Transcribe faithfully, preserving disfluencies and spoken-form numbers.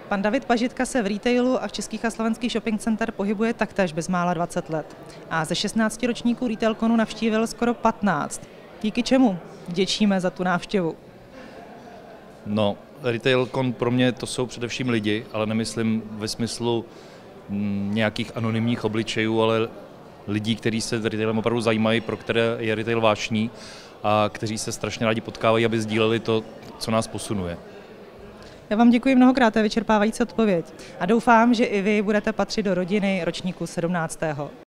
Pan David Pažitka se v retailu a v českých a slovenských shopping center pohybuje taktéž bezmála dvacet let. A ze šestnácti ročníků RetailConu navštívil skoro patnáct. Díky čemu vděčíme za tu návštěvu? No, RetailCon pro mě to jsou především lidi, ale nemyslím ve smyslu m, nějakých anonymních obličejů, ale lidí, kteří se retailem opravdu zajímají, pro které je retail vášní a kteří se strašně rádi potkávají, aby sdíleli to, co nás posunuje. Já vám děkuji mnohokrát, to je vyčerpávající odpověď. A doufám, že i vy budete patřit do rodiny ročníku sedmnáctého